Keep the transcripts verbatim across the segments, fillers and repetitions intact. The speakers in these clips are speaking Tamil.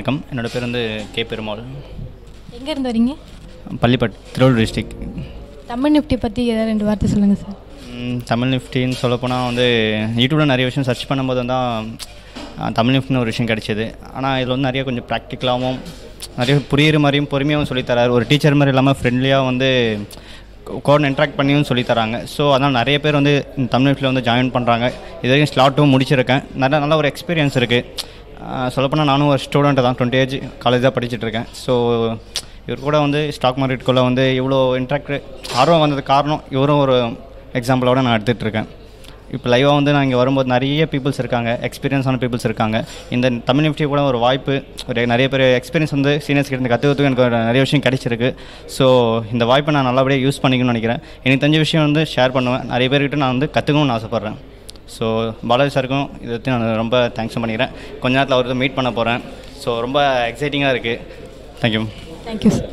வணக்கம். என்னோடய பேர் வந்து கே பெருமாள். எங்கே இருந்து வரீங்க? பள்ளிப்பட், திருவள்ளூர் டிஸ்ட்ரிக். தமிழ் நிஃப்டி பற்றி ஏதாவது ரெண்டு வார்த்தை சொல்லுங்கள் சார். தமிழ் நிஃப்டின்னு சொல்லப்போனால் வந்து யூடியூப்பில் நிறைய விஷயம் சர்ச் பண்ணும்போது தான் தமிழ் நிஃப்டின்னு ஒரு விஷயம் கிடச்சிது. ஆனால் இதில் வந்து நிறைய கொஞ்சம் ப்ராக்டிக்கலாகவும் நிறைய புரியுற மாதிரியும் பொறுமையாகவும் சொல்லித்தராரு. ஒரு டீச்சர் மாதிரி இல்லாமல் ஃப்ரெண்ட்லியாக வந்து கோட் இன்ட்ராக்ட் பண்ணியும் சொல்லித்தராங்க. ஸோ அதனால் நிறைய பேர் வந்து இந்த தமிழ் நிஃப்டியில் வந்து ஜாயின் பண்ணுறாங்க. இது வரைக்கும் ஸ்லாட்டும் முடிச்சிருக்கேன். நிறைய நல்ல ஒரு எக்ஸ்பீரியன்ஸ் இருக்குது. சொல்லப்போனால் நானும் ஒரு ஸ்டூடெண்ட்டு தான், டுவெண்ட்டி ஏஜ் காலேஜ் தான் படிச்சுட்ருக்கேன். ஸோ இவர் கூட வந்து ஸ்டாக் மார்க்கெட்டுக்குள்ளே வந்து இவ்வளோ இன்ட்ராக்ட் ஆர்வம் வந்தது காரணம் இவரும் ஒரு எக்ஸாம்பிளோடு நான் எடுத்துகிட்ருக்கேன். இப்போ லைவாக வந்து நான் இங்கே வரும்போது நிறைய பீப்புள்ஸ் இருக்காங்க, எக்ஸ்பீரியன்ஸான பீப்புள்ஸ் இருக்காங்க. இந்த தமிழ் நிஃப்டி கூட ஒரு வாய்ப்பு, ஒரு நிறைய பேர் எக்ஸ்பீரியன்ஸ் வந்து சீனியர்ஸ் கிட்ட கற்றுக்கிறதுக்கு எனக்கு ஒரு நிறைய விஷயம் கிடைச்சிருக்கு. ஸோ இந்த வாய்ப்பை நான் நல்லபடியாக யூஸ் பண்ணிக்கணும்னு நினைக்கிறேன். எனக்கு தெரிஞ்ச விஷயம் வந்து ஷேர் பண்ணுவேன், நிறைய பேர்கிட்ட நான் வந்து கற்றுக்கணும்னு ஆசைப்பட்றேன். ஸோ பாலாஜி சாருக்கும் இதை பற்றி நான் ரொம்ப தேங்க்ஸ் பண்ணிக்கிறேன். கொஞ்ச நேரத்தில் அவர்கிட்ட மீட் பண்ண போகிறேன். ஸோ ரொம்ப எக்ஸைட்டிங்காக இருக்குது. தேங்க்யூ. Thank you sir.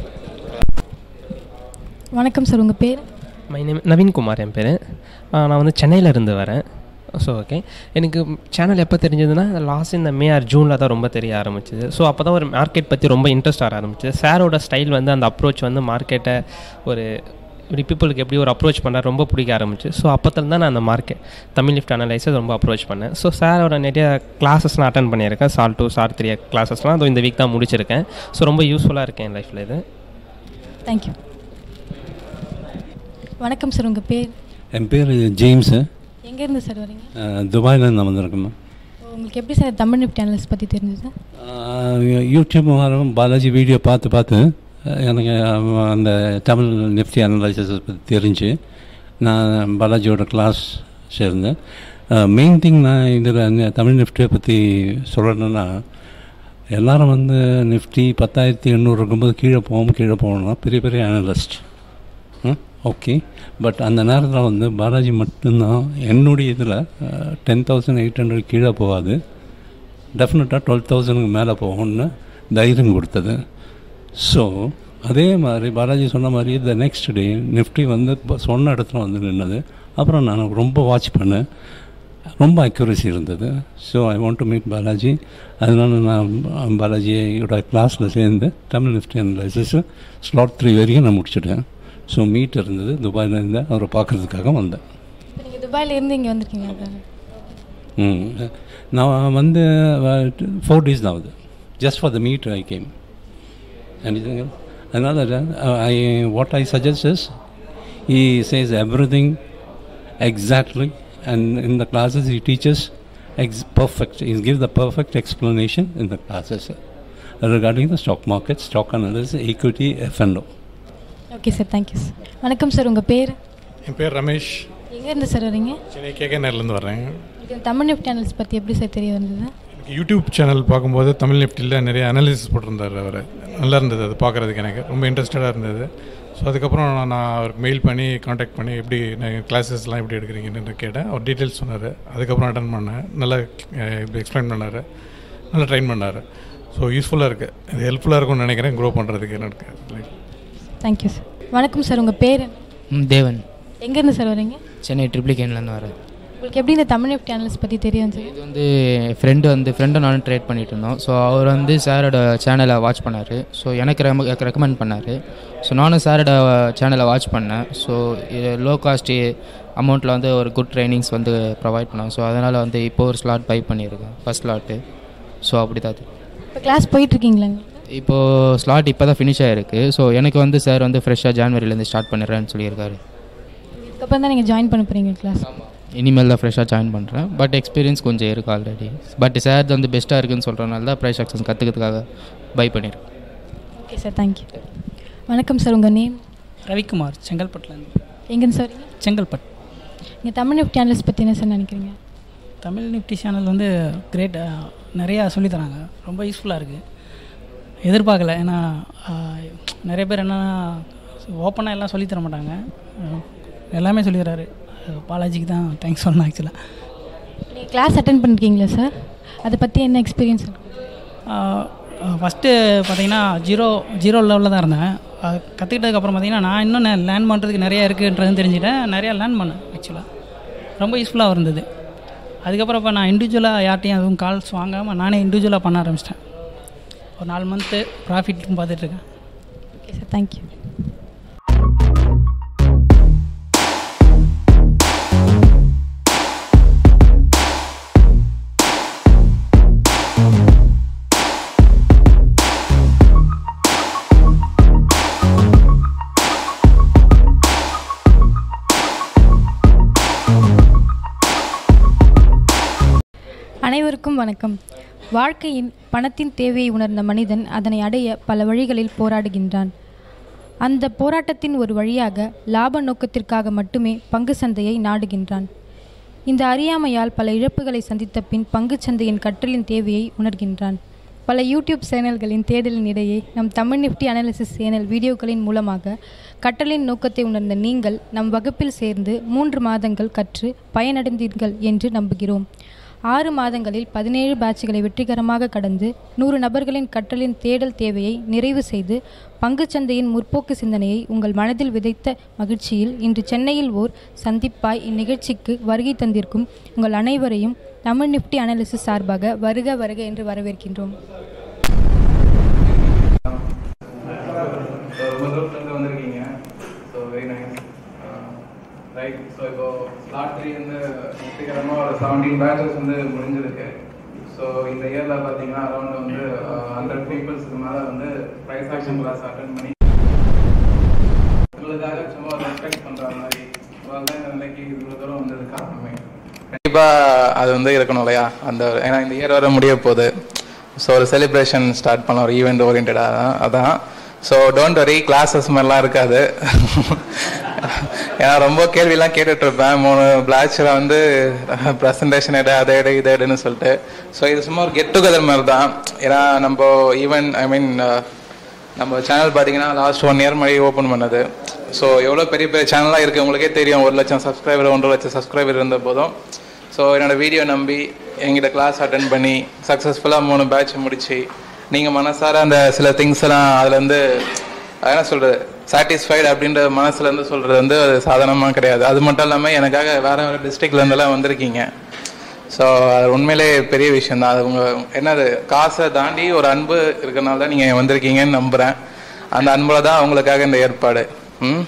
வணக்கம் சார், உங்கள் பேர்? மை நேம் நவீன்குமார் என் பேர். நான் வந்து சென்னையில் இருந்து வரேன். ஸோ ஓகே, எனக்கு சேனல் எப்போ தெரிஞ்சதுன்னா லாஸ்ட் இந்த மே ஆர் ஜூனில் தான் ரொம்ப தெரிய ஆரம்பிச்சிது. ஸோ அப்போ தான் ஒரு மார்க்கெட் பற்றி ரொம்ப இன்ட்ரெஸ்ட் ஆக ஆரம்பிச்சிது. சாரோட ஸ்டைல் வந்து அந்த அப்ரோச் வந்து மார்க்கெட்டை ஒரு இப்படி பீப்புளுக்கு எப்படி ஒரு அப்ரோச் பண்ணால் ரொம்ப பிடிக்க ஆரம்பிச்சு. ஸோ அப்போத்தில் தான் நான் அந்த மார்க்கெட் தமிழ் நிஃப்டி அனலைசஸ் ரொம்ப அப்ரோச் பண்ணேன். ஸோ சாரோட நிறைய கிளாஸஸ்லாம் அட்டன் பண்ணியிருக்கேன். சால் டூ சார் த்ரீ கிளாஸஸ்லாம் அது இந்த வீக் தான் முடிச்சிருக்கேன். ஸோ ரொம்ப யூஸ்ஃபுல்லாக இருக்கேன் என் லைஃப்பில் இது. தேங்க்யூ. வணக்கம் சார், உங்கள் பேர்? என் பேர் ஜேம்ஸு. எங்கேருந்து சார் வரீங்க? துபாயிலேருந்து நான் வந்திருக்கேம்மா. உங்களுக்கு எப்படி சார் தமிழ் நிஃப்டி அனலைஸ் பற்றி தெரிஞ்சது? யூடியூப் மூலம் பாலாஜி வீடியோ பார்த்து பார்த்து எனக்கு அந்த தமிழ் நிஃப்டி அனலைசஸ் பற்றி தெரிஞ்சு நான் பாலாஜியோட கிளாஸ் சேர்ந்தேன். மெயின் திங் நான் இதில் தமிழ் நிஃப்டியை பற்றி சொல்லணுன்னா, எல்லோரும் வந்து நிஃப்டி பத்தாயிரத்தி எண்ணூறு இருக்கும்போது கீழே போகாமல் கீழே போகணும்னா பெரிய பெரிய அனலிஸ்ட் ஓகே. பட் அந்த நேரத்தில் வந்து பாலாஜி மட்டும்தான் என்னுடைய இதில் டென் தௌசண்ட் எயிட் ஹண்ட்ரட் கீழே போகாது, டெஃபினட்டாக டுவெல் தௌசண்ட்க்கு மேலே போகும்னு தைரியம் கொடுத்தது. ஸோ அதே மாதிரி பாலாஜி சொன்ன மாதிரி த நெக்ஸ்ட் டே நிஃப்டி வந்து சொன்ன இடத்துல வந்து நின்னது. அப்புறம் நான் ரொம்ப வாட்ச் பண்ணேன், ரொம்ப அக்யூரசி இருந்தது. So I want to meet Balaji. அதனால நான் பாலாஜியோட கிளாஸில் சேர்ந்து Tamil Nifty analysis slot three வரைக்கும் நான் முடிச்சுட்டேன். ஸோ மீட் இருந்தது, துபாயில் இருந்து அவரை பார்க்குறதுக்காக வந்தேன். நீங்கள் துபாயில் இருந்து இங்கே வந்திருக்கீங்க? ம், நான் வந்து ஃபோர் டேஸ் தான் ஆகுது. Just for the meet I came. Anything else? Another, uh, I, what I suggest is, he says everything exactly, and in the classes he teaches ex- perfect. He gives the perfect explanation in the classes regarding the stock market, stock analysis, equity, F and O. Okay sir, thank you sir. வணக்கம் சார், உங்கள் பேர்? என் பேர் ரமேஷ். எங்கேருந்து சார் வரீங்க? சென்னை கேகே நேர்லேருந்து வர்றேன். தமிழ் நிஃப்டி அனலிஸ் பற்றி எப்படி சார் தெரிய வந்தது? யூடியூப் சேனல் பார்க்கும்போது தமிழ் நிஃப்டியில் நிறைய அனாலிசிஸ் போட்டிருந்தார் அவர். நல்லா இருந்தது அது பார்க்குறதுக்கு, எனக்கு ரொம்ப இன்ட்ரெஸ்டடாக இருந்தது. ஸோ அதுக்கப்புறம் நான் அவருக்கு மெயில் பண்ணி காண்டாக்ட் பண்ணி எப்படி நான் கிளாஸஸ்லாம் எப்படி எடுக்கிறீங்கன்னு கேட்டேன். அவர் டீட்டெயில்ஸ் சொன்னார். அதுக்கப்புறம் அட்டன் பண்ணேன். நல்லா இப்படி எக்ஸ்பிளைன் பண்ணார், நல்லா ட்ரெயின் பண்ணார். ஸோ யூஸ்ஃபுல்லாக இருக்குது, இது ஹெல்ப்ஃபுல்லாக இருக்கும்னு நினைக்கிறேன் க்ரோ பண்ணுறதுக்கு எனக்கு. Thank you sir. வணக்கம் சார், உங்கள் பேர்? தேவன். எங்கேருந்து சார் வரீங்க? சென்னை ட்ரிபிள் கேன்லேருந்து வரேன். உங்களுக்கு எப்படி இந்த தமிழ் நிஃப்டி அனலிஸ் பற்றி தெரியும் சார்? இது வந்து ஃப்ரெண்டு வந்து ஃப்ரெண்டும் நானும் ட்ரேட் பண்ணிட்டு இருந்தோம். ஸோ அவர் வந்து சாரோட சேனலை வாட்ச் பண்ணார். ஸோ எனக்கு ரெம ரெக்கமெண்ட் பண்ணார். ஸோ நானும் சாரோட சேனலை வாட்ச் பண்ணேன். ஸோ லோ காஸ்ட் அமௌண்ட்டில் வந்து ஒரு குட் ட்ரைனிங்ஸ் வந்து ப்ரொவைட் பண்ணாங்க. ஸோ அதனால் வந்து இப்போ ஒரு ஸ்லாட் பை பண்ணியிருக்கேன், ஃபஸ்ட் ஸ்லாட்டு. ஸோ அப்படி தான். இப்போ கிளாஸ் போயிட்டுருக்கீங்களா? இப்போது ஸ்லாட் இப்போ தான் ஃபினிஷ் ஆகிருக்கு. ஸோ எனக்கு வந்து சார் வந்து ஃப்ரெஷ்ஷாக ஜான்வரிலேருந்து ஸ்டார்ட் பண்ணிடுறேன்னு சொல்லியிருக்காரு. இதுக்கப்புறம் தான் நீங்கள் ஜாயின் பண்ண போகிறீங்க கிளாஸ்? இனிமேல் தான் ஃப்ரெஷ்ஷாக ஜாயின் பண்ணுறேன். பட் எக்ஸ்பீரியன்ஸ் கொஞ்சம் இருக்குது ஆல்ரெடி. பட் சார் வந்து பெஸ்ட்டாக இருக்குதுன்னு சொல்கிறனால தான் ப்ரைஸ் ஆக்ஷன்ஸ் கற்றுக்கிறதுக்காக பை பண்ணியிருக்கேன். Okay sir, thank you. வணக்கம் சார், உங்கள் நேம்? ரவிக்குமார், செங்கல்பட்டுலேருந்து. எங்கேன்னு சார்? செங்கல்பட். நீங்கள் தமிழ் நிஃப்டி அனலிஸ் பற்றி என்ன சார் நினைக்கிறீங்க? தமிழ் நிஃப்டி சேனல் வந்து கிரேட், நிறையா சொல்லித்தராங்க, ரொம்ப யூஸ்ஃபுல்லாக இருக்குது. எதிர்பார்க்கல, ஏன்னா நிறைய பேர் என்னென்னா ஓப்பனாக எல்லாம் சொல்லித்தர மாட்டாங்க, எல்லாமே சொல்லித்தராரு. பாலாஜிக்கு தான் தேங்க்ஸ் சொல்லணும். ஆக்சுவலாக நீங்கள் கிளாஸ் அட்டென்ட் பண்ணிருக்கீங்களா சார்? அதை பற்றி என்ன எக்ஸ்பீரியன்ஸ்? ஃபஸ்ட்டு பார்த்தீங்கன்னா ஜீரோ ஜீரோ லெவலில் தான் இருந்தேன். கற்றுக்கிட்டதுக்கப்புறம் பார்த்தீங்கன்னா நான் இன்னும் லேர்ன் பண்ணுறதுக்கு நிறையா இருக்குன்றதுன்னு தெரிஞ்சுட்டேன். நிறையா லேர்ன் பண்ணேன். ஆக்சுவலாக ரொம்ப யூஸ்ஃபுல்லாக இருந்தது. அதுக்கப்புறம் இப்போ நான் இண்டிவிஜுவலாக யார்ட்டையும் அதுவும் கால்ஸ் வாங்காமல் நானே இண்டிவிஜுவலாக பண்ண ஆரம்பிச்சிட்டேன். ஒரு நாலு மந்த்து ப்ராஃபிட்டும் பார்த்துட்ருக்கேன். Okay sir, thank you. அனைவருக்கும் வணக்கம். வாழ்க்கையின் பணத்தின் தேவையை உணர்ந்த மனிதன் அதனை அடைய பல வழிகளில் போராடுகின்றான். அந்த போராட்டத்தின் ஒரு வழியாக லாப நோக்கத்திற்காக மட்டுமே பங்கு சந்தையை நாடுகின்றான். இந்த அறியாமையால் பல இழப்புகளை சந்தித்த பின் பங்கு சந்தையின் கற்றலின் தேவையை உணர்கின்றான். பல யூடியூப் சேனல்களின் தேடலின் இடையே நம் தமிழ் நிஃப்டி அனாலிசிஸ் சேனல் வீடியோக்களின் மூலமாக கற்றலின் நோக்கத்தை உணர்ந்த நீங்கள் நம் வகுப்பில் சேர்ந்து மூன்று மாதங்கள் கற்று பயனடைந்தீர்கள் என்று நம்புகிறோம். ஆறு மாதங்களில் பதினேழு பேட்சுகளை வெற்றிகரமாக கடந்து நூறு நபர்களின் கற்றலின் தேடல் தேவையை நிறைவு செய்து பங்குச்சந்தையின் முற்போக்கு சிந்தனையை உங்கள் மனதில் விதைத்த மகிழ்ச்சியில் இன்று சென்னையில் ஓர் சந்திப்பாய் இந்நிகழ்ச்சிக்கு வருகை தந்திருக்கும் உங்கள் அனைவரையும் தமிழ் நிஃப்டி அனாலிசிஸ் சார்பாக வருக வருக என்று வரவேற்கின்றோம். ரைட். ஸோ இப்போ ஸ்லாட் த்ரீ வந்து வெற்றிகரமாக ஒரு செவன்டீன் பேட்சஸ் வந்து முடிஞ்சிருக்கு. ஸோ இந்த இயரில் பார்த்தீங்கன்னா அரௌண்ட் வந்து ஹண்ட்ரட் பீப்புள்ஸுக்கு மேலே வந்து ப்ரைஸ் ஆக்ஷன் கிளாஸ் அட்டன் பண்ணி உங்களுக்காக சும்மா ஒரு ரெஸ்பெக்ட் பண்ணுற மாதிரி தான் இந்த நிலைக்கு இவ்வளோ தூரம் வந்தது காரணமே. கண்டிப்பாக அது வந்து இருக்கணும் இல்லையா? அந்த ஏன்னா இந்த இயர் வர முடிய போகுது. ஸோ ஒரு செலிப்ரேஷன் ஸ்டார்ட் பண்ண ஒரு ஈவெண்ட் ஓரியன்டாக அதான். ஸோ டோன்ட் வரி, கிளாஸஸ் மாதிரிலாம் இருக்காது. ஏன்னா ரொம்ப கேள்வியெல்லாம் கேட்டுட்ருப்பேன். மூணு பிளாட்சில் வந்து ப்ரெசன்டேஷன் எடு, அதை எடு, இதை எடுன்னு சொல்லிட்டு. ஸோ இது சும்மா ஒரு கெட் டுகெதர் மாதிரி தான். ஏன்னா நம்ம ஈவன் ஐ மீன் நம்ம சேனல் பார்த்தீங்கன்னா லாஸ்ட் ஒன் இயர் மாதிரி ஓப்பன் பண்ணது. ஸோ எவ்வளோ பெரிய பெரிய சேனலாக இருக்குது உங்களுக்கே தெரியும். ஒரு லட்சம் சப்ஸ்கிரைபர், ஒன்றரை லட்சம் சப்ஸ்கிரைபர் இருந்த போதும் ஸோ என்னோடய வீடியோ நம்பி எங்கிட்ட கிளாஸ் அட்டன் பண்ணி சக்ஸஸ்ஃபுல்லாக மூணு பேட்ச் முடிச்சு நீங்கள் மனசார அந்த சில திங்ஸ் எல்லாம் அதுலேருந்து என்ன சொல்கிறது சாட்டிஸ்ஃபைடு அப்படின்ற மனசுலேருந்து சொல்கிறது வந்து அது சாதாரணமாக கிடையாது. அது மட்டும் இல்லாமல் எனக்காக வேறு வேறு டிஸ்ட்ரிக்ட்லேருந்தெல்லாம் வந்திருக்கீங்க. ஸோ அது உண்மையிலே பெரிய விஷயந்தான். அது உங்கள் என்னது காசை தாண்டி ஒரு அன்பு இருக்கிறனால தான் நீங்கள் வந்திருக்கீங்கன்னு நம்புகிறேன். அந்த அன்பில் தான் அவங்களுக்காக இந்த ஏற்பாடு. ம்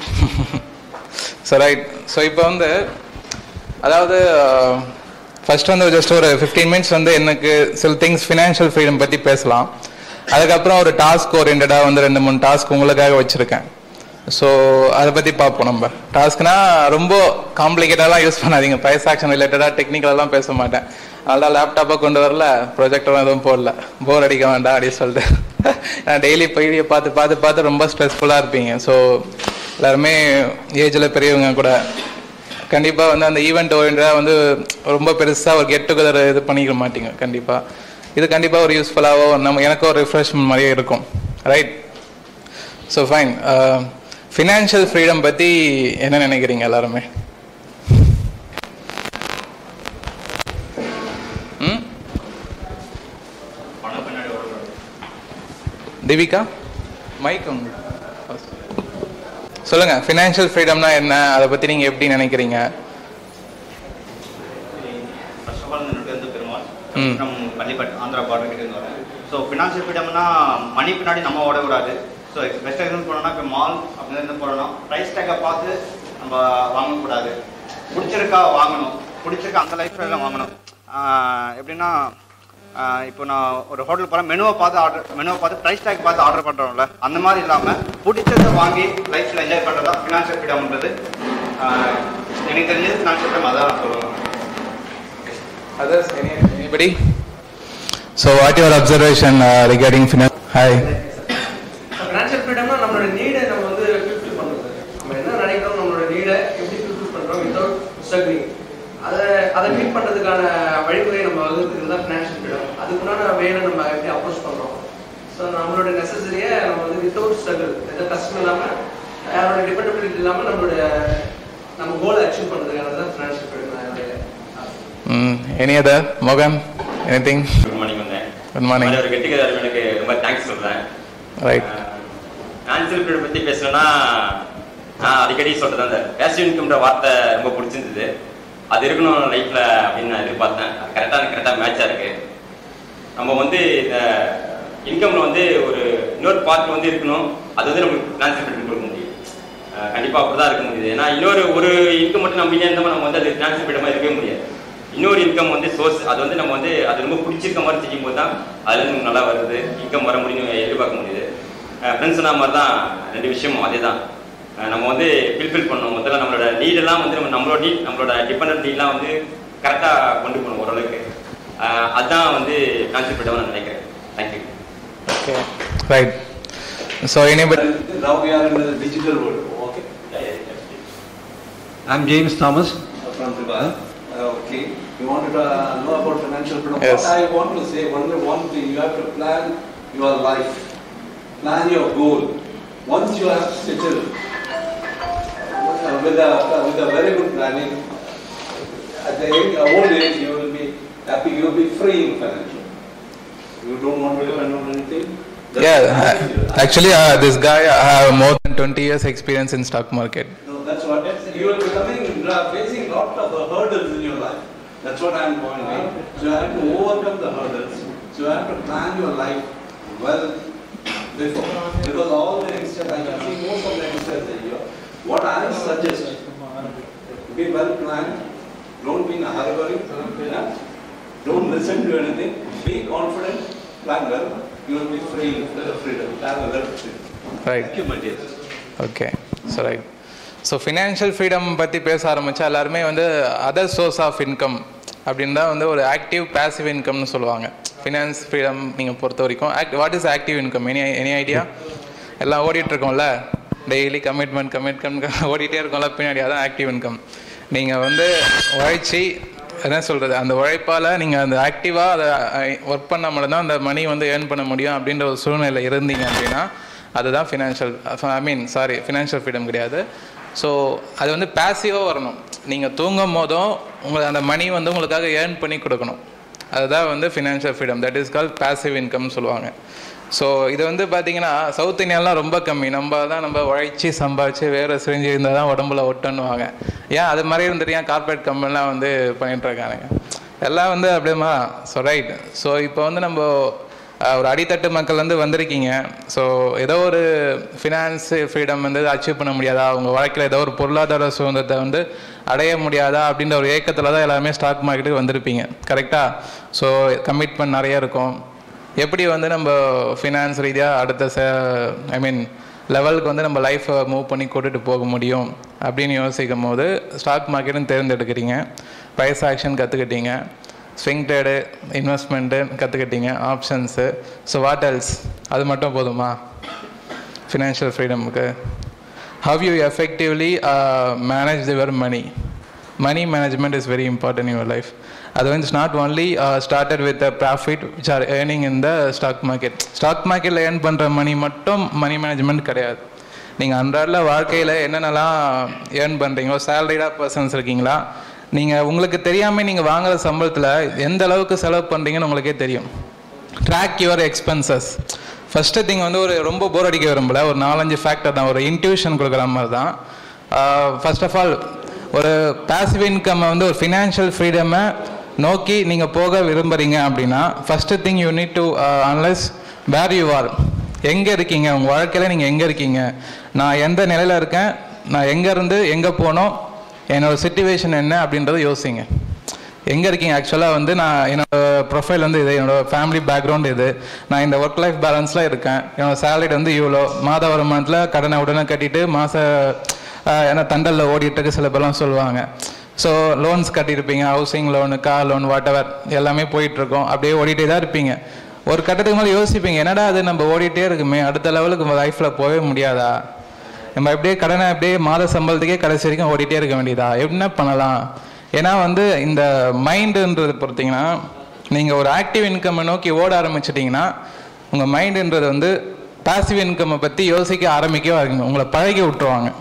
ஸோ ரைட். ஸோ இப்போ வந்து அதாவது ஃபர்ஸ்ட் வந்து ஜஸ்ட் ஒரு ஃபிஃப்டீன் மினிட்ஸ் வந்து எனக்கு சில திங்ஸ் ஃபினான்ஷியல் ஃப்ரீடம் பற்றி பேசலாம். அதுக்கப்புறம் ஒரு டாஸ்க் ஓரியன்டாக வந்து ரெண்டு மூணு டாஸ்க் உங்களுக்காக வச்சுருக்கேன். ஸோ அதை பற்றி பார்ப்போம். நம்ம டாஸ்க்னா ரொம்ப காம்ப்ளிகேட்டடாலாம் யூஸ் பண்ணாதீங்க. ப்ரைஸ் ஆக்ஷன் ரிலேட்டடாக டெக்னிக்கலாலாம் பேச மாட்டேன். அதனால் லேப்டாப்பை கொண்டு வரல, ப்ரொஜெக்டரும் எதுவும் போடல, போர் அடிக்க வேண்டாம் அப்படின்னு சொல்லிட்டு. ஏன்னா டெய்லி வீடியோ பார்த்து பார்த்து பார்த்து ரொம்ப ஸ்ட்ரெஸ்ஃபுல்லாக இருப்பீங்க. ஸோ எல்லாருமே ஏஜில் பெரியவங்க கூட கண்டிப்பாக வந்து அந்த ஈவெண்ட் ஓரியன்டாக வந்து ரொம்ப பெருசாக ஒரு கெட் டுகெதர் இது பண்ணிக்க மாட்டீங்க. கண்டிப்பாக இது கண்டிப்பாக ஒரு யூஸ்ஃபுல்லாகவோ நம்ம எனக்கும் ஒரு ரிஃப்ரெஷ்மெண்ட் மாதிரியே இருக்கும். Right. So fine. Financial freedom பற்றி என்ன நினைக்கிறீங்க எல்லாருமே? ம் திவிகா மைக் உங்க சொல்லுங்க. ஃபினான்ஷியல் ஃப்ரீடம்னா என்ன, அதை பற்றி நீங்கள் எப்படி நினைக்கிறீங்க? பள்ளிப்பட்டு ஆந்திரா பார்டர் கிட்ட இருந்து வரேன். ஸோ ஃபினான்ஷியல் ஃப்ரீடம்னா மணி பின்னாடி நம்ம ஓடக்கூடாது. ஸோ பெஸ்ட்டாக எதுவும் போனோம்னா இப்போ மால் அப்படின்னு இருந்து போனோம்னா ப்ரைஸ் டேக்கை பார்த்து நம்ம வாங்கக்கூடாது. பிடிச்சிருக்கா வாங்கணும், பிடிச்சிருக்கா அந்த லைஃப் ஸ்டைலாம் வாங்கணும். எப்படின்னா இப்போ நான் ஒரு ஹோட்டலுக்கு போகிறேன், மெனுவை பார்த்து ஆர்டர் மெனுவை பார்த்து ப்ரைஸ் டேக் பார்த்து ஆர்டர் பண்ணுறோம்ல, அந்த மாதிரி இல்லாமல் பிடிச்சதை வாங்கி லைஃப்பில் என்ஜாய் பண்ணுறது தான் ஃபினான்ஷியல் ஃப்ரீடம்ன்றது. எனக்கு தெரிஞ்சது ஃபினான்ஷியல் ஃப்ரீடம் அதான் நான் சொல்லுவேன். Others, any, anybody? So what your observation uh, regarding finance? Hi. Financial freedom na நம்மளோட நீடை நம்ம வந்து fulfill பண்றது. நம்ம என்ன நினைக்கிறோம் நம்மளோட நீடை எப்படி fulfill பண்றோம் without struggling. அதை அதை மீட் பண்றதுக்கான வழிமுறை நம்ம வகுக்கிறது தான் financial freedom. அதுக்குண்டான வேலை நம்ம எப்படி அப்ரோச் பண்றோம். ஸோ நம்மளோட நெசசரியை நம்ம வந்து வித்தவுட் ஸ்ட்ரகிள், எந்த கஷ்டம் இல்லாமல் யாரோட டிபெண்டபிலிட்டி இல்லாமல் நம்மளோட நம்ம கோலை அச்சீவ் பண்ணுறதுக்கான தான் ஃபினான்ஷியல் ஃப்ரீடம். எனி அதர் மோகன் எனிதிங்? Good morning. வந்தேன். Good morning. ஒரு கெட் டுகெதர் எனக்கு ரொம்ப தேங்க்ஸ் சொல்கிறேன். ரைட். ஃபினான்ஷியல் ஃப்ரீடம் பற்றி பேசணும்னா நான் அடிக்கடி சொல்கிறது அந்த பேசிவ் இன்கம்ன்ற வார்த்தை ரொம்ப பிடிச்சிருந்தது. அது இருக்கணும் லைஃப்பில் அப்படின்னு நான் எதிர்பார்த்தேன். கரெக்டாக கரெக்டாக மேட்சாக இருக்குது. நம்ம வந்து இந்த இன்கமில் வந்து ஒரு இன்னொரு பார்ட் வந்து இருக்கணும். அது வந்து நம்மளுக்கு ஃபினான்ஷியல் ஃப்ரீடம் கொடுக்க முடியும். கண்டிப்பாக அப்படி தான் இருக்க முடியுது. ஏன்னா இன்னொரு ஒரு இன்கம் மட்டும் நம்ம இருந்தோம்னா நம்ம வந்து அது ஃபினான்ஷியல் ஃப்ரீடமாக இருக்கவே முடியாது. இன்னொரு இன்கம் வந்து சோர்ஸ், அது வந்து நம்ம வந்து அது ரொம்ப பிடிச்சிருக்க மாதிரி செய்யும் போது தான் அதுலேருந்து நமக்கு நல்லா வருது, இன்கம் வர முடியும், எதிர்பார்க்க முடியுது. ஃப்ரெண்ட்ஸ் சொன்ன மாதிரி தான் ரெண்டு விஷயமும் அதே தான். நம்ம வந்து ஃபில்ஃபில் பண்ணணும். முதல்ல நம்மளோட நீடெல்லாம் வந்து நம்ம நம்மளோட நீட் நம்மளோட டிபெண்டன்ட் நீட்லாம் வந்து கரெக்டாக கொண்டு போகணும் ஓரளவுக்கு. அதுதான் வந்து ஃபினான்ஷியல் ஃப்ரீடம் நான் நினைக்கிறேன். Thank you. Okay, right. So anybody? Now we are in the digital world. Okay. I'm James Thomas from Tribal. Okay. You wanted to uh, know about financial freedom. Yes. What I want to say, only one thing, you have to plan your life, plan your goal. Once you have settled uh, with a uh, with a very good planning, at the age, uh, old age, you will be happy. You will be free in financial. You don't want to depend on anything. That's yeah, actually, uh, this guy I have more than twenty years experience in stock market. No, that's what I'm saying. You are becoming uh, facing a lot of uh, hurdles in your life. That's what I'm pointing. So you have to overcome the hurdles. So you have to plan your life well before. Because all the youngsters, I can see most of the youngsters here. What I suggest, be well planned. Don't be in a hurry. Yeah? Don't listen to anything. Be confident. Plan well. You will be free, uh, freedom. Plan well. Right. Thank you, my dear. Okay, so right. So financial freedom பற்றி பேச ஆரம்பித்தா எல்லாருமே வந்து அதர் சோர்ஸ் ஆஃப் இன்கம் அப்படின்னு தான் வந்து ஒரு ஆக்டிவ் பேசிவ் இன்கம்னு சொல்லுவாங்க. ஃபினான்ஸ் ஃப்ரீடம் நீங்கள் பொறுத்த வரைக்கும் act what is active income? Any any idea? எல்லாம் ஓடிட்டுருக்கோம்ல, டெய்லி கமிட்மெண்ட் கமிட் கமிட் ஓடிட்டே இருக்கோம்ல பின்னாடி, அதான் ஆக்டிவ் இன்கம். நீங்கள் வந்து உழைச்சி என்ன சொல்கிறது, அந்த உழைப்பால் நீங்கள் அந்த ஆக்டிவாக அதை ஒர்க் பண்ண மட்டும்தான் அந்த மணி வந்து ஏர்ன் பண்ண முடியும் அப்படின்ற ஒரு சூழ்நிலை இருந்தீங்க அப்படின்னா அதுதான் financial I mean sorry financial freedom கிடையாது. ஸோ அது வந்து பேசிவாக வரணும். நீங்கள் தூங்கும் போதும் உங்களுக்கு அந்த மணி வந்து உங்களுக்காக ஏர்ன் பண்ணி கொடுக்கணும். அதுதான் வந்து financial freedom. That is call passive இன்கம்னு சொல்லுவாங்க. ஸோ இது வந்து பார்த்திங்கன்னா சவுத் இந்தியாலாம் ரொம்ப கம்மி. நம்ம தான் நம்ம உழைச்சி சம்பாதிச்சு வேறு செஞ்சு இருந்தால் தான் உடம்புல ஒட்டணுவாங்க. ஏன் அது மாதிரி இருந்துட்டு ஏன் கார்பரேட் கம்பெனிலாம் வந்து பண்ணிகிட்ருக்கானுங்க எல்லாம் வந்து அப்படியேமா. So right. ஸோ இப்போ வந்து நம்ம ஒரு அடித்தட்டு மக்கள் வந்து வந்திருக்கீங்க. ஸோ ஏதோ ஒரு ஃபினான்ஸ் ஃப்ரீடம் வந்து அச்சீவ் பண்ண முடியாதா, உங்கள் வாழ்க்கையில் ஏதோ ஒரு பொருளாதார சுதந்திரத்தை வந்து அடைய முடியாதா அப்படின்ற ஒரு ஏக்கத்தில் தான் எல்லாருமே ஸ்டாக் மார்க்கெட்டுக்கு வந்திருப்பீங்க. கரெக்டாக? ஸோ கமிட்மெண்ட் நிறைய இருக்கும். எப்படி வந்து நம்ம ஃபினான்ஸ் ரீதியாக அடுத்த ச ஐ மீன் லெவலுக்கு வந்து நம்ம லைஃப்பை மூவ் பண்ணி கூட்டிகிட்டு போக முடியும் அப்படின்னு யோசிக்கும் போது ஸ்டாக் மார்க்கெட்டுன்னு தேர்ந்தெடுக்கிறீங்க. ப்ரைஸ் ஆக்ஷன் கற்றுக்கிட்டீங்க, ஸ்விங் ட்ரேடு, இன்வெஸ்ட்மெண்ட்டு கற்றுக்கிட்டீங்க, ஆப்ஷன்ஸு. So what else? அது மட்டும் போதுமா ஃபினான்ஷியல் ஃப்ரீடமுக்கு? How you effectively manage your money? Money management is very important in your life. அது வந்து it's not only started with a profit which are earning in the stock market. Stock மார்க்கெட்டில் ஏர்ன் பண்ணுற மணி மட்டும் மணி மேனேஜ்மெண்ட் கிடையாது. நீங்கள் அன்றாட வாழ்க்கையில் என்னென்னலாம் ஏர்ன் பண்ணுறீங்களோ, சேலரிடாக பர்சன்ஸ் இருக்கீங்களா, நீங்கள் உங்களுக்கு தெரியாமல் நீங்கள் வாங்குகிற சம்பளத்தில் எந்த அளவுக்கு செலவு பண்ணுறீங்கன்னு உங்களுக்கே தெரியும். Track your expenses. First thing வந்து ஒரு ரொம்ப போர் அடிக்க விரும்பல, ஒரு நாலஞ்சு ஃபேக்டர் தான், ஒரு இன்ட்யூஷன் கொடுக்குற மாதிரி தான். ஃபர்ஸ்ட் ஆஃப் ஆல் ஒரு பேசிவ் இன்கம் வந்து ஒரு ஃபினான்ஷியல் ஃப்ரீடமை நோக்கி நீங்கள் போக விரும்புகிறீங்க அப்படின்னா first thing you need to analyse where you are. எங்கே இருக்கீங்க உங்கள் வாழ்க்கையில்? நீங்கள் எங்கே இருக்கீங்க? நான் எந்த நிலையில் இருக்கேன்? நான் எங்கேருந்து எங்கே போனோம்? என்னோடய சிச்சுவேஷன் என்ன அப்படின்றத யோசிங்க. எங்கே இருக்கீங்க? ஆக்சுவலாக வந்து நான் என்னோடய ப்ரொஃபைல் வந்து இது, என்னோடய ஃபேமிலி பேக்ரவுண்ட் இது, நான் இந்த ஒர்க் லைஃப் பேலன்ஸில் இருக்கேன், என்னோடய சேலரி வந்து இவ்வளோ, மாத வருமானத்தில் கடனை உடனே கட்டிட்டு மாத ஏன்னா தண்டலில் ஓடிட்டுருக்கு சில பேர்லாம் சொல்லுவாங்க. ஸோ லோன்ஸ் கட்டியிருப்பீங்க, housing loan, car loan, whatever எல்லாமே போயிட்டுருக்கோம், அப்படியே ஓடிட்டே தான் இருப்பீங்க. ஒரு கட்டத்துக்கு மேலே யோசிப்பீங்க, என்னடா அது நம்ம ஓடிட்டே இருக்குமே, அடுத்த லெவலுக்கு லைஃப்பில் போகவே முடியாதா, நம்ம எப்படியே கடனை அப்படியே மாத சம்பளத்துக்கே கடைசி வரைக்கும் ஓடிட்டே இருக்க வேண்டியதா, என்ன பண்ணலாம்? ஏன்னா வந்து இந்த மைண்டுன்றது பொறுத்திங்கன்னா நீங்கள் ஒரு ஆக்டிவ் இன்கம்மை நோக்கி ஓட ஆரம்பிச்சிட்டிங்கன்னா உங்கள் மைண்டுன்றது வந்து பாசிவ் இன்கம்மை பற்றி யோசிக்க ஆரம்பிக்கவே ஆரம்பிங்க. உங்களை பழகி விட்டுருவாங்க.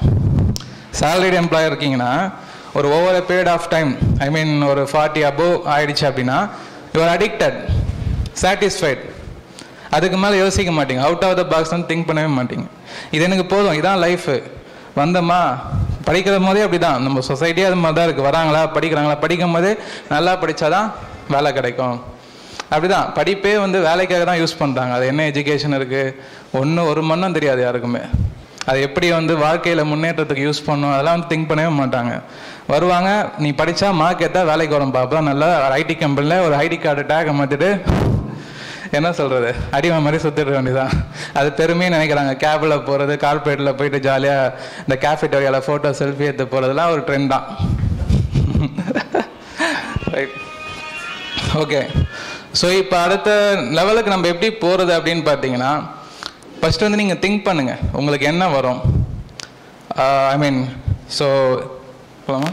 சேலரிடு எம்ப்ளாயர் இருக்கீங்கன்னா ஒரு over period of time, I mean ஒரு ஃபார்ட்டி அபோவ் ஆயிடுச்சு அப்படின்னா யூஆர் அடிக்டட், சாட்டிஸ்ஃபைட். அதுக்கு மேலே யோசிக்க மாட்டீங்க, அவுட் ஆஃப் த பாக்ஸ் வந்து திங்க் பண்ணவே மாட்டீங்க. இது எனக்கு போதும், இதான் லைஃபு, வந்தோமா. படிக்கிற போதே அப்படி தான், நம்ம சொசைட்டியே அது மாதிரி தான் இருக்குது. வராங்களா, படிக்கிறாங்களா, படிக்கும் போதே நல்லா படித்தாதான் வேலை கிடைக்கும், அப்படிதான் படிப்பே வந்து வேலைக்காக தான் யூஸ் பண்ணுறாங்க. அது என்ன எஜுகேஷன் இருக்குது ஒன்றும் ஒரு மண்ணும் தெரியாது யாருக்குமே. அது எப்படி வந்து வாழ்க்கையில் முன்னேற்றத்துக்கு யூஸ் பண்ணணும் அதெல்லாம் வந்து திங்க் பண்ணவே மாட்டாங்க. வருவாங்க, நீ படித்தா மார்க் ஏற்றா வேலைக்கு வரும் பாப்பா, நல்லா ஐடி கம்பெனியில் ஒரு ஐடி கார்டு டேக்கை மாற்றிட்டு என்ன சொல்கிறது அடிமை மாதிரி சுற்றிட வேண்டியதான். அது பெருமையாக நினைக்கிறாங்க. கேபில் போகிறது, கார்பரேட்டில் போயிட்டு ஜாலியாக இந்த கேஃபிட்டோரியாவில் ஃபோட்டோ செல்ஃபி எடுத்து போகிறதுலாம் ஒரு ட்ரெண்ட் தான். Right, okay. ஸோ இப்போ அடுத்த லெவலுக்கு நம்ம எப்படி போகிறது அப்படின்னு பார்த்தீங்கன்னா, ஃபஸ்ட்டு வந்து நீங்கள் திங்க் பண்ணுங்கள் உங்களுக்கு என்ன வரும். ஐ மீன் ஸோ போகலாமா?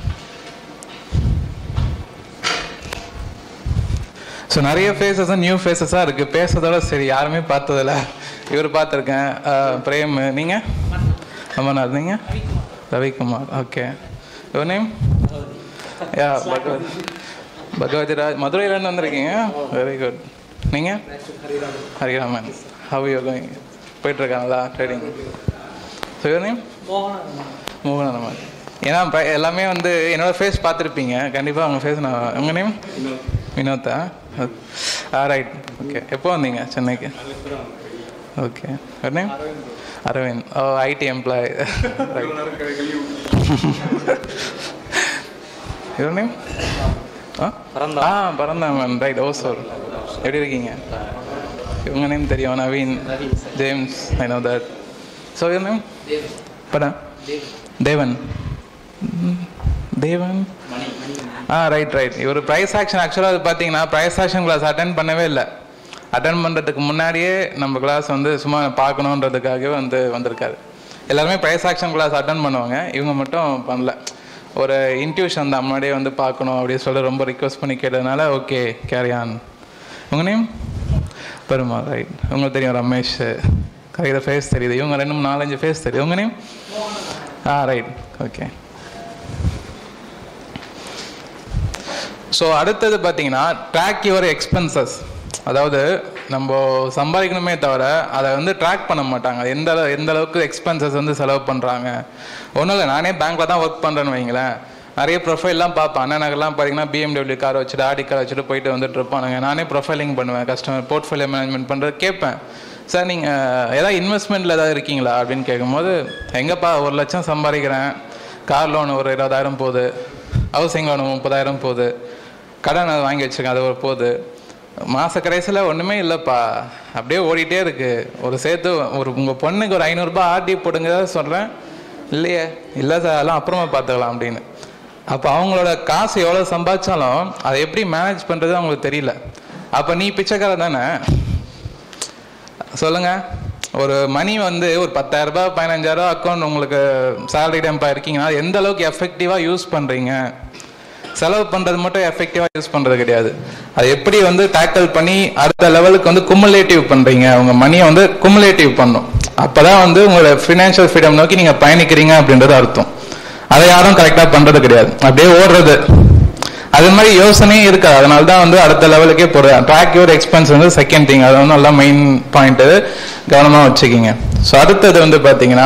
ஸோ நிறைய ஃபேஸஸாக நியூ ஃபேஸஸாக இருக்குது. பேசுறதோட சரி யாருமே பார்த்ததில்ல. இவர் பார்த்துருக்கேன், பிரேம். நீங்கள் அமர்நாத், நீங்கள் Ravikumar. Okay, your name? Yeah Bhagavath Bhagavathi Raj. மதுரையிலேருந்து வந்திருக்கீங்க. Very good. நீங்கள்? ஹரிராமன். How you going? போயிட்டுருக்காங்களா trading? So your name? Mohanaraman. ஏன்னா எல்லாமே வந்து என்னோடய ஃபேஸ் பார்த்துருப்பீங்க கண்டிப்பாக. உங்கள் ஃபேஸ் நான். உங்கள் நேம்? வினோத்தா. Ah right, okay. எப்போ வந்தீங்க சென்னைக்கு? Okay. Your name? Aravind. Oh, IT employee. Your name? Ah ah Paranthaman. Right, oh sir. எப்படி இருக்கீங்க? இவங்க நேம் தெரியும், Naveen, James. I know that. So your name? படம் Devan. Devan ah right right. இவர் ப்ரைஸ் ஆக்ஷன் ஆக்சுவலாக அது பார்த்தீங்கன்னா ப்ரைஸ் ஆக்ஷன் கிளாஸ் அட்டன் பண்ணவே இல்லை. அட்டன் பண்ணுறதுக்கு முன்னாடியே நம்ம கிளாஸ் வந்து சும்மா பார்க்கணுன்றதுக்காகவே வந்து வந்திருக்காரு. எல்லாருமே ப்ரைஸ் ஆக்ஷன் கிளாஸ் அட்டன் பண்ணுவாங்க, இவங்க மட்டும் பண்ணல. ஒரு இன்ட்யூஷன் தான், முன்னாடியே வந்து பார்க்கணும் அப்படின்னு சொல்லி ரொம்ப ரிக்வஸ்ட் பண்ணி கேட்டதுனால ஓகே கேரி ஆன். உங்கள் நேம்? பெருமாள். ரைட். உங்களுக்கு தெரியும் ரமேஷ். கரெக்டாக ஃபேஸ் தெரியுது. இவங்க ரெண்டு மூணு நாலஞ்சு ஃபேஸ் தெரியுது. உங்கள் name? Ah right, okay. So அடுத்தது பார்த்தீங்கன்னா ட்ராக் யுவர் எக்ஸ்பென்சஸ். அதாவது நம்ம சம்பாதிக்கணுமே தவிர அதை வந்து ட்ராக் பண்ண மாட்டாங்க. எந்த அளவு எந்த அளவுக்கு எக்ஸ்பென்சஸ் வந்து செலவு பண்ணுறாங்க. ஒன்றும் இல்லை, நானே பேங்க்கில் தான் ஒர்க் பண்ணுறேன்னு வைங்களேன். நிறைய ப்ரொஃபைல்லாம் பார்ப்பேன். அண்ணா நகர்லாம் பார்த்தீங்கன்னா பிஎம்டபிள்யூ கார் வச்சுட்டு ஆடி கார் வச்சுட்டு போயிட்டு வந்துட்டு இருப்பானுங்க. நானே ப்ரொஃபைலிங் பண்ணுவேன், கஸ்டமர் போர்ட்ஃபோலியோ மேனேஜ்மெண்ட் பண்ணுறது. கேட்பேன், சார் நீங்கள் ஏதாவது இன்வெஸ்ட்மெண்ட்டில் ஏதாவது இருக்கீங்களா அப்படின்னு கேட்கும்போது, எங்கேப்பா ஒரு லட்சம் சம்பாதிக்கிறேன், கார் லோன் ஒரு இருபதாயிரம் போகுது, ஹவுசிங் லோன் முப்பதாயிரம் போகுது, கடன் அதை வாங்கி வச்சுருக்கேன் அது ஒரு போகுது, மாத கடைசியில் ஒன்றுமே இல்லைப்பா, அப்படியே ஓடிட்டே இருக்குது. ஒரு சேர்த்து ஒரு உங்கள் பொண்ணுக்கு ஒரு ஐநூறுரூபா ஆர்டி போடுங்க சொல்கிறேன். இல்லையே, இல்லை சார் அதெல்லாம் அப்புறமா பார்த்துக்கலாம் அப்படின்னு. அப்போ அவங்களோட காசு எவ்வளோ சம்பாதிச்சாலும் அதை எப்படி மேனேஜ் பண்ணுறது அவங்களுக்கு தெரியல. அப்போ நீ பிச்சைக்கார தானே சொல்லுங்கள். ஒரு மணி வந்து ஒரு பத்தாயிரரூபா பதினஞ்சாயிரரூபா அக்கௌண்ட் உங்களுக்கு சேலரி டெம்பாக இருக்கீங்கன்னா எந்த அளவுக்கு எஃபெக்டிவாக யூஸ் பண்ணுறீங்க. செலவு பண்ணுறது மட்டும் எஃபெக்டிவாக யூஸ் பண்ணுறது கிடையாது, அது எப்படி வந்து டேக்கிள் பண்ணி அடுத்த லெவலுக்கு வந்து குமுலேட்டிவ் பண்ணுறீங்க. உங்கள் மணியை வந்து குமுலேட்டிவ் பண்ணும். அப்போ தான் வந்து உங்களோட ஃபினான்ஷியல் ஃப்ரீடம் நோக்கி நீங்கள் பயணிக்கிறீங்க அப்படின்றது அர்த்தம். அதை யாரும் கரெக்டாக பண்ணுறது கிடையாது, அப்படியே ஓடுறது. அது மாதிரி யோசனையும் இருக்காது. அதனால தான் வந்து அடுத்த லெவலுக்கே போகிறது. ட்ராக் யுவர் எக்ஸ்பென்ஸ் வந்து செகண்ட் திங். அது வந்து நல்லா மெயின் பாயிண்ட்டு, கவனமாக வச்சுக்கிங்க. ஸோ அடுத்தது வந்து பார்த்தீங்கன்னா,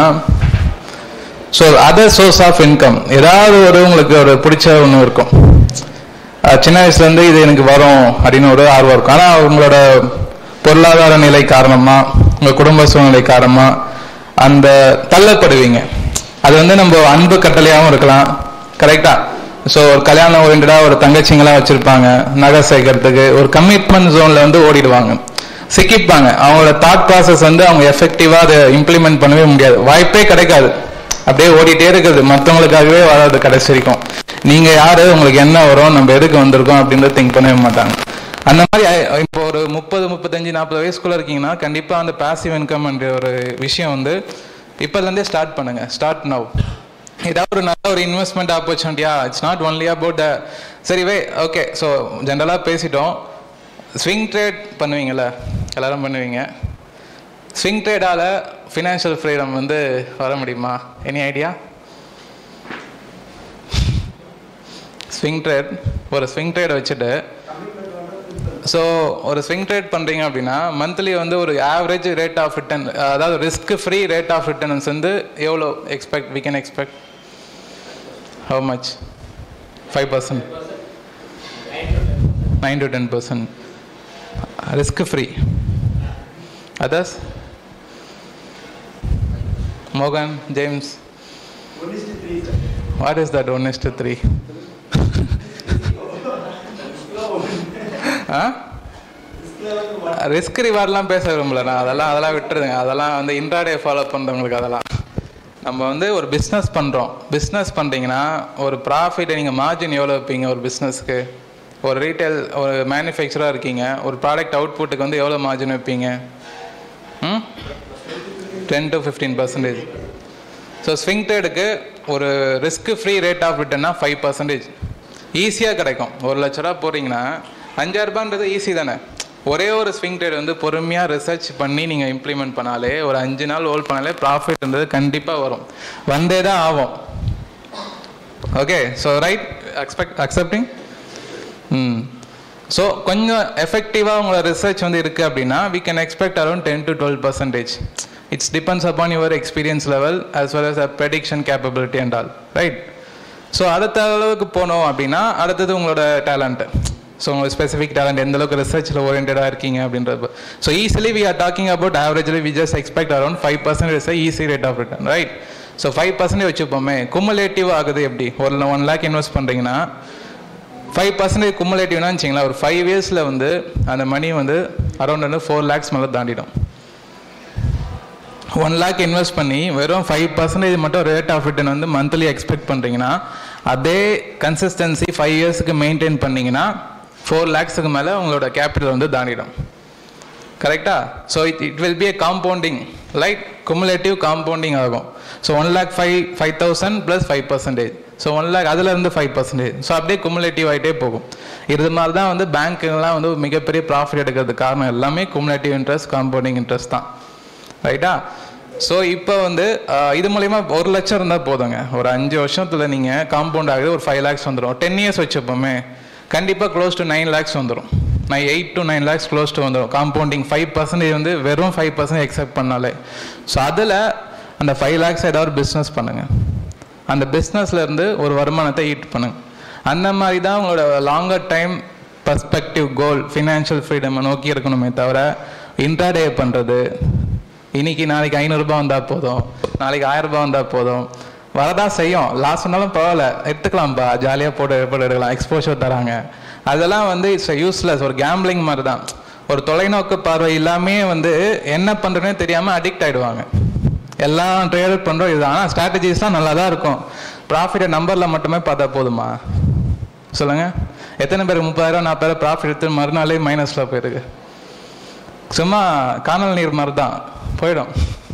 so other source of income. ஏதாவது ஒரு உங்களுக்கு ஒரு பிடிச்ச ஒன்று இருக்கும். சின்ன வயசுலேருந்து இது எனக்கு வரும் அப்படின்னு ஒரு ஆர்வம் இருக்கும். ஆனால் உங்களோட பொருளாதார நிலை காரணமாக, உங்கள் குடும்ப சூழ்நிலை காரணமாக அந்த தள்ளப்படுவீங்க. அது வந்து நம்ம அன்பு கட்டளையாகவும் இருக்கலாம், கரெக்டாக. ஸோ ஒரு கல்யாணம் ஓரியன்டாக ஒரு தங்கச்சிங்களாம் வச்சுருப்பாங்க, நகை சேர்க்கறதுக்கு ஒரு கமிட்மெண்ட் ஜோனில் வந்து ஓடிடுவாங்க, சிக்கிப்பாங்க. அவங்களோட தாட் ப்ராசஸ் வந்து அவங்க எஃபெக்டிவாக அதை இம்ப்ளிமெண்ட் பண்ணவே முடியாது, வாய்ப்பே கிடைக்காது. அப்படியே ஓடிட்டே இருக்குது, மற்றவங்களுக்காகவே வராது கடைசி வரைக்கும். நீங்கள் யார், உங்களுக்கு என்ன வரும், நம்ம எதுக்கு வந்திருக்கோம் அப்படின்றத திங்க் பண்ணவே மாட்டாங்க. அந்த மாதிரி இப்போ ஒரு முப்பது முப்பத்தஞ்சு நாற்பது வயசுக்குள்ளே இருக்கீங்கன்னா கண்டிப்பாக அந்த பாசிவ் இன்கம் என்ற ஒரு விஷயம் வந்து இப்போலேருந்தே ஸ்டார்ட் பண்ணுங்கள். Start now. ஏதாவது ஒரு நல்ல ஒரு இன்வெஸ்ட்மெண்ட் ஆப்பர்ச்சுனிட்டியா, it's not only about the சரி வே ஓகே. ஸோ ஜென்ரலாக பேசிட்டோம். ஸ்விங் ட்ரேட் பண்ணுவீங்கள, எல்லோரும் பண்ணுவீங்க. ஸ்விங் ட்ரேடால் ஃபினான்ஷியல் ஃப்ரீடம் வந்து வர முடியுமா? Any idea? ஸ்விங் ட்ரேட், ஒரு ஸ்விங் ட்ரேடை வச்சுட்டு, ஸோ ஒரு ஸ்விங் ட்ரேட் பண்ணுறீங்க அப்படின்னா மந்த்லி வந்து ஒரு ஆவரேஜ் ரேட் ஆஃப் ரிட்டர்ன், அதாவது risk free rate of returns வந்து எவ்வளோ expect we can expect? How much? Five percent, nine to ten percent. risk free. Others? Morgan, James. one is to three, sir. What is that one is to three? Risk ரிவார்ட்லாம் பேச விரும்பல நான். அதெல்லாம் அதெல்லாம் விட்டுருதுங்க. அதெல்லாம் வந்து இன்ட்ராடே ஃபாலோ பண்ணுறவங்களுக்கு அதெல்லாம். நம்ம வந்து ஒரு பிஸ்னஸ் பண்ணுறோம். பிஸ்னஸ் பண்ணுறீங்கன்னா ஒரு ப்ராஃபிட்டை நீங்கள் மார்ஜின் எவ்வளோ வைப்பீங்க ஒரு பிஸ்னஸ்க்கு? ஒரு ரீட்டைல் ஒரு மேனுஃபேக்சராக இருக்கீங்க, ஒரு ப்ராடக்ட் அவுட்புட்டுக்கு வந்து எவ்வளோ மார்ஜின் வைப்பீங்க? Hmm ten to fifteen percentage. So swing ட்ரேடுக்கு ஒரு ரிஸ்க் ஃப்ரீ ரேட் ஆஃப் ரிட்டர்னா ஃபைவ் பர்சன்டேஜ் ஈஸியாக கிடைக்கும். ஒரு லட்ச ரூபா போகிறீங்கன்னா அஞ்சாயிரரூபான்றது ஈஸி தானே. ஒரே ஒரு ஸ்விங் ட்ரேட் வந்து பொறுமையாக ரிசர்ச் பண்ணி நீங்கள் இம்ப்ளிமெண்ட் பண்ணாலே ஒரு அஞ்சு நாள் ஹோல்ட் பண்ணாலே ப்ராஃபிட்ன்றது கண்டிப்பாக வரும், வந்தே தான் ஆகும். Okay, so right, expect accepting. Hmm so கொஞ்சம் எஃபெக்டிவாக உங்களோட ரிசர்ச் வந்து இருக்குது அப்படின்னா we can expect around ten to twelve percentage. It's depends upon your experience level as well as a prediction capability and all, right? So அடுத்த அளவுக்கு போனோம் அப்படின்னா அடுத்தது உங்களோட டேலண்ட்டு. ஸோ உங்களோட ஸ்பெசிஃபிக் டேலண்ட் எந்த அளவுக்கு ரிசர்ச்சில் ஓரியன்டாக இருக்கீங்க அப்படின்றது. So easily we are talking about averagely we just expect around five percentage easy rate of return, right? So five percentage வச்சுப்போமே. குமுலேட்டிவ் ஆகுது எப்படி? ஒரு ஒன் லேக் இன்வெஸ்ட் பண்ணுறீங்கன்னா ஃபைவ் பர்சன்டேஜ் குமுலேட்டிவ்னா வச்சிங்களா, ஒரு ஃபைவ் இயர்ஸில் வந்து அந்த மணி வந்து அரௌண்ட் வந்து ஃபோர் லேக்ஸ் மேலே தாண்டிடும். ஒன் லேக் இன்வெஸ்ட் பண்ணி வெறும் ஃபைவ் பர்சன்டேஜ் மட்டும் ரேட் ஆஃப் ரிட்டர்ன் வந்து மந்த்லி எக்ஸ்பெக்ட் பண்ணுறீங்கன்னா அதே கன்சிஸ்டன்சி ஃபைவ் இயர்ஸுக்கு மெயின்டைன் பண்ணிங்கன்னா ஃபோர் லேக்ஸுக்கு மேலே உங்களோட கேபிட்டல் வந்து தாண்டிடும். கரெக்டா? So it it will be a compounding, like cumulative compounding ஆகும். So one lakh five five thousand plus five percentage. So one lakh அதுலேருந்து ஃபைவ் பர்சன்டேஜ். ஸோ அப்படியே குமுலேட்டிவ் ஆகிட்டே போகும். இது மாதிரி தான் வந்து பேங்க்குலாம் வந்து மிகப்பெரிய ப்ராஃபிட் எடுக்கிறதுக்கு காரணம் எல்லாமே குமுலேட்டிவ் இன்ட்ரெஸ்ட், காம்பவுண்டிங் இன்ட்ரெஸ்ட் தான், ரைட்டா? ஸோ இப்போ வந்து இது மூலிமா ஒரு லட்சம் இருந்தால் போதுங்க. ஒரு அஞ்சு வருஷத்தில் நீங்கள் காம்பவுண்ட் ஆகுது ஒரு ஃபைவ் லேக்ஸ் வந்துடும். டென் இயர்ஸ் வச்சுப்போமே கண்டிப்பாக க்ளோஸ் டு நைன் லேக்ஸ் வந்துடும். நான் eight to nine lakhs close to வந்துடும். காம்பவுண்டிங் ஃபைவ் பர்சன்டேஜ் வந்து வெறும் ஃபைவ் பர்சன்டேஜ் எக்ஸெப்ட் பண்ணாலே. ஸோ அதில் அந்த ஃபைவ் லேக்ஸ் ஏதாவது பிஸ்னஸ் பண்ணுங்கள். அந்த பிஸ்னஸ்லேருந்து ஒரு வருமானத்தை ஈட் பண்ணுங்கள். அந்த மாதிரி தான் உங்களோட longer time perspective goal financial freedom நோக்கி இருக்கணுமே தவிர இன்ட்ராடே பண்ணுறது இன்னைக்கு நாளைக்கு ஐநூறுரூபா வந்தால் போதும், நாளைக்கு ஆயிரரூபா வந்தால் போதும், வரதான் செய்யும். லாஸ் சொன்னாலும் பரவாயில்ல, எடுத்துக்கலாம்ப்பா, ஜாலியாக போட்டு போட்டு எடுக்கலாம், எக்ஸ்போஷர் தராங்க. அதெல்லாம் வந்து இட்ஸ் யூஸ்லெஸ். ஒரு கேம்பிளிங் மாதிரி தான். ஒரு தொலைநோக்கு பார்வை எல்லாமே வந்து என்ன பண்ணுறதுனே தெரியாமல் அடிக்ட் ஆகிடுவாங்க. எல்லாம் ட்ரேட் பண்ணுறோம் இது. ஆனால் ஸ்ட்ராட்டஜிஸ்லாம் நல்லா தான் இருக்கும். ப்ராஃபிட்டை நம்பரில் மட்டுமே பார்த்தா போதுமா சொல்லுங்கள்? எத்தனை பேருக்கு முப்பதாயிரம் நாற்பதாயிரம் ப்ராஃபிட் எடுத்து மறுநாளே மைனஸில் போயிருக்கு? சும்மா காணல் நீர் மாதிரி தான் போயிடும்.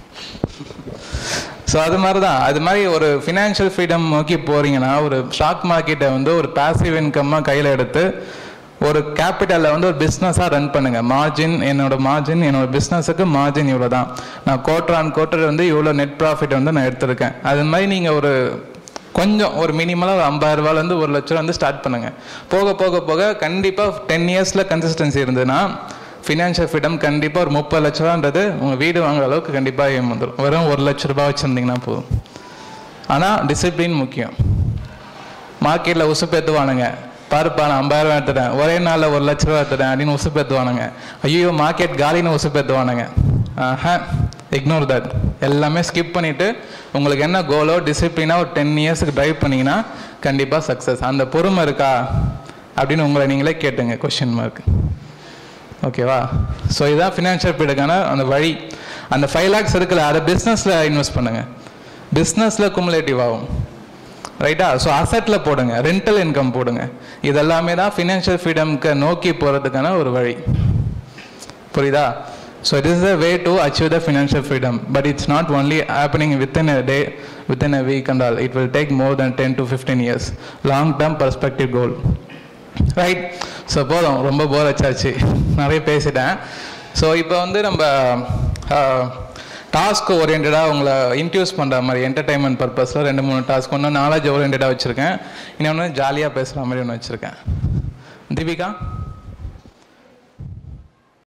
ஸோ அது மாதிரி தான். அது மாதிரி ஒரு ஃபினான்ஷியல் ஃப்ரீடம் நோக்கி போகிறீங்கன்னா ஒரு ஸ்டாக் மார்க்கெட்டை வந்து ஒரு பேசிவ் இன்கம்மாக கையில் எடுத்து ஒரு கேபிட்டலில் வந்து ஒரு பிஸ்னஸாக ரன் பண்ணுங்கள். மார்ஜின் என்னோட மார்ஜின் என்னோட பிஸ்னஸுக்கு மார்ஜின் இவ்வளோ தான், நான் குவார்டர் ஆன் குவார்டர் வந்து இவ்வளோ நெட் ப்ராஃபிட் வந்து நான் எடுத்திருக்கேன். அது மாதிரி நீங்கள் ஒரு கொஞ்சம் ஒரு மினிமலாக ஒரு ஐம்பதாயிரரூபாலேருந்து ஒரு லட்ச ரூபா வந்து ஸ்டார்ட் பண்ணுங்கள். போக போக போக கண்டிப்பாக டென் இயர்ஸில் கன்சிஸ்டன்சி இருந்ததுன்னா ஃபினான்ஷியல் ஃப்ரீடம் கண்டிப்பாக ஒரு முப்பது லட்ச ரூபான்றது உங்கள் வீடு வாங்குற அளவுக்கு கண்டிப்பாக ஏம் வந்துடும். வெறும் ஒரு லட்ச ரூபா வச்சுருந்தீங்கன்னா போதும். ஆனால் டிசிப்ளின் முக்கியம். மார்க்கெட்டில் உசுப்பேற்றுவானுங்க, பாருப்பா நான் ஐம்பதாயிரம் எடுத்துட்டேன், ஒரே நாளில் ஒரு லட்ச ரூபா எடுத்துட்டேன் அப்படின்னு உசுப்பேற்றுவானுங்க. ஐயோ மார்க்கெட் காலின்னு உசுப்பேற்றுவானுங்க. ஆஹா, இக்னோர் தட். எல்லாமே ஸ்கிப் பண்ணிவிட்டு உங்களுக்கு என்ன கோலோ டிசிப்ளினாக ஒரு டென் இயர்ஸுக்கு ட்ரைவ் பண்ணிங்கன்னா கண்டிப்பாக சக்ஸஸ். அந்த பொறுமை இருக்கா அப்படின்னு உங்களை நீங்களே கேட்டுங்க, கொஷின் மார்க். ஓகேவா? ஸோ இதுதான் ஃபினான்ஷியல் ஃப்ரீடம்கான அந்த வழி. அந்த ஃபைவ் லேக்ஸ் இருக்குல்ல, அதை பிஸ்னஸில் இன்வெஸ்ட் பண்ணுங்கள். பிஸ்னஸில் குமுலேட்டிவ் ஆகும், ரைட்டா? ஸோ அசட்டில் போடுங்க, ரெண்டல் இன்கம் போடுங்க. இதெல்லாமே தான் ஃபினான்ஷியல் ஃப்ரீடம்க்கு நோக்கி போகிறதுக்கான ஒரு வழி. புரியுதா? So it is the way to achieve the financial freedom. But it's not only happening within a day, within a week and all. It will take more then ten to fifteen years long term perspective goal, right? So போதும், ரொம்ப போர் வச்சாச்சு, நிறைய பேசிட்டேன். ஸோ இப்போ வந்து நம்ம டாஸ்க் ஓரியன்டாக உங்களை இன்ட்யூஸ் பண்ணுற மாதிரி என்டர்டைன்மெண்ட் பர்பஸில் ரெண்டு மூணு டாஸ்க், ஒன்று நாலேஜ் ஓரியன்டாக வச்சுருக்கேன், இன்னொன்று ஜாலியாக பேசுகிற மாதிரி ஒன்று வச்சுருக்கேன். தீபிகா?